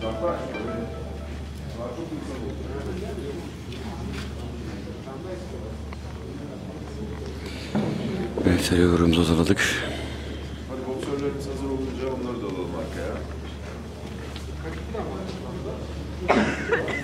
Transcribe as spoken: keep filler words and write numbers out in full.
Evet, televizyonumuzu hazırladık. Hadi boksörlerimiz hazır olunca onları da alalım arkaya.